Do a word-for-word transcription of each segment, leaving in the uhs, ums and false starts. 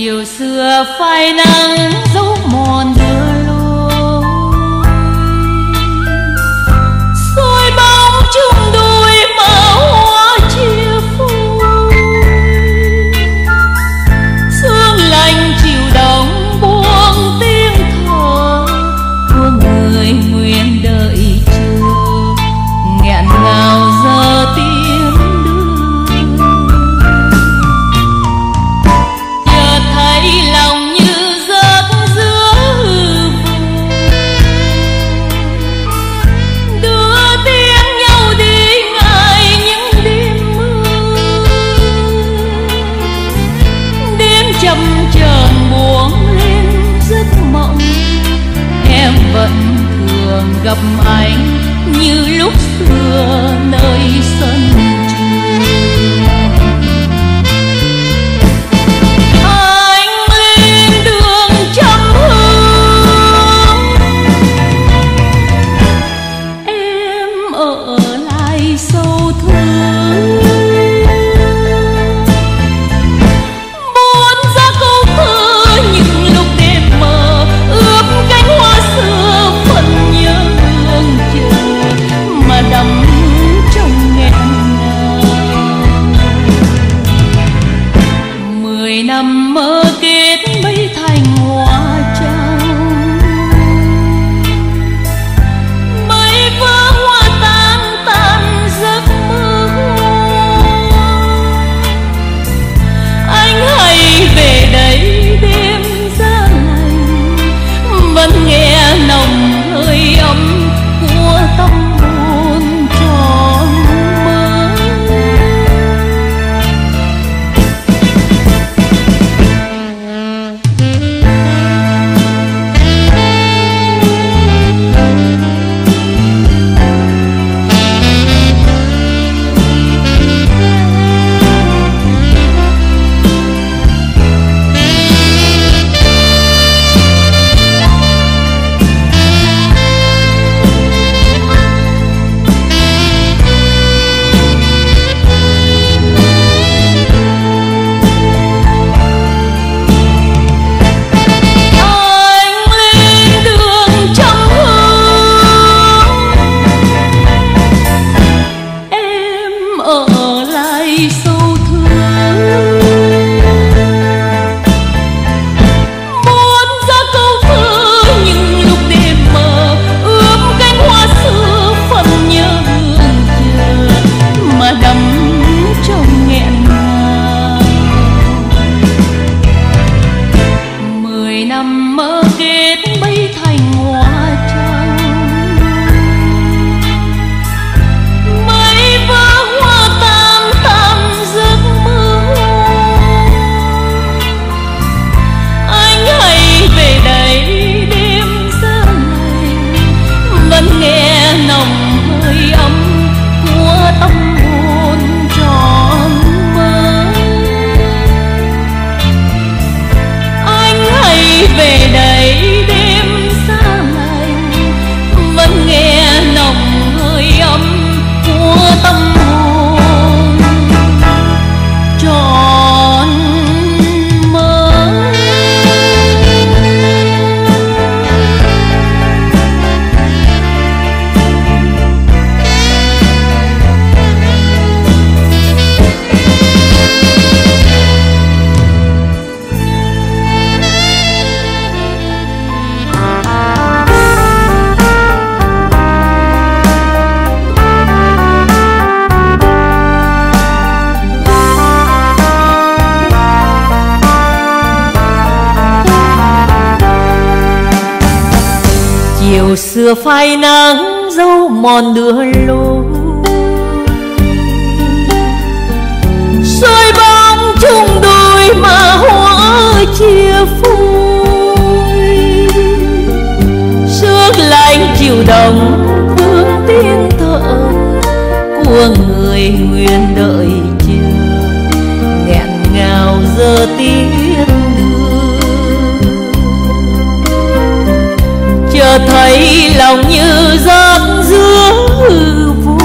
chiều xưa phai nắng dấu mòn đưa lối, xôi bóng chung đôi mà hoa chia phôi. Sương lạnh chiều đông buông tiếng thở của người nguyện đợi chờ, nghẹn ngào giờ tiếng đưa. Chợt thấy lòng như rớt giữa hư vô, đưa tiếng nhau đi ngại những đêm mưa. Đêm chậm chờn buông lên giấc mộng, em vẫn thường gặp anh như lúc xưa nơi sân trường. Anh lên đường trăm hương, em ở lại sâu thương. Muốn ra câu thơ những lúc đêm mờ, ướp cánh hoa xưa phần nhớ hương chờ mà đắm trong nghẹn ngào. Mười năm mơ kết mấy thành hoa trắng, mấy vỡ hoa tan tan giấc mơ. Anh hãy về đây đêm giá lạnh, vẫn nghe nồng hơi ấm của tâm hồn tròn mơ. Anh lên đường trăm hương, em ở lại sâu thương. Muốn ra câu thơ những lúc đêm mờ, ướp cánh hoa xưa phần nhớ hương chờ mà đắm trong nghẹn ngào. Mười năm mơ kết mấy thành hoa trắng, mấy vỡ hoa tan tan giấc mơ. Anh hãy về đây đêm giá lạnh, vẫn nghe nồng hơi ấm của tâm hồn tròn mơ. Anh hãy về đây đêm giá lạnh, vẫn nghe nồng hơi ấm của tâm hồn tròn mơ. Chiều xưa phai nắng dấu mòn đưa lối, xôi bóng chung đôi mà hoa chia phôi. Sương lạnh chiều đông vương tiếng thở của người nguyện đợi chờ, nghẹn ngào giờ tiếng đưa. Chợt thấy lòng như rớt giữa hư vô,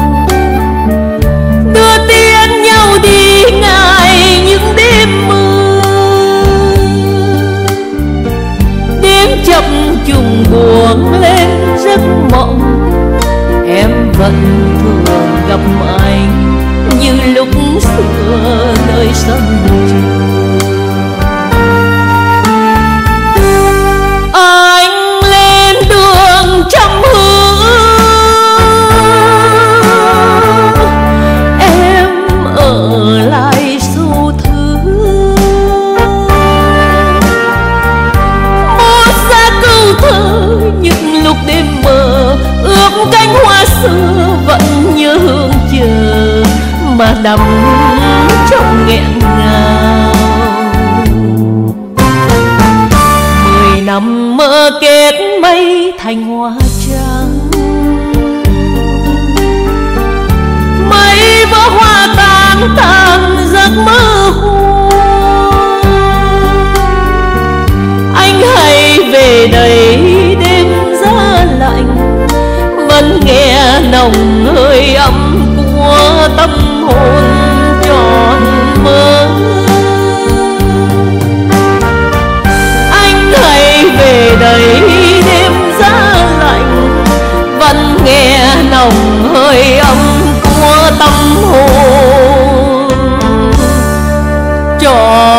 đưa tiếng nhau đi ngại những đêm mưa. đắm trong nghẹn ngào. Mười năm mơ kết mây thành hoa trắng, mấy bó hoa tàn tàn giấc mơ hồ. Anh hãy về đây đêm giá lạnh, vẫn nghe nồng hơi ấm của tâm hồn tròn mơ. Anh hãy về đây đêm giá lạnh, vẫn nghe nồng hơi ấm của tâm hồn tròn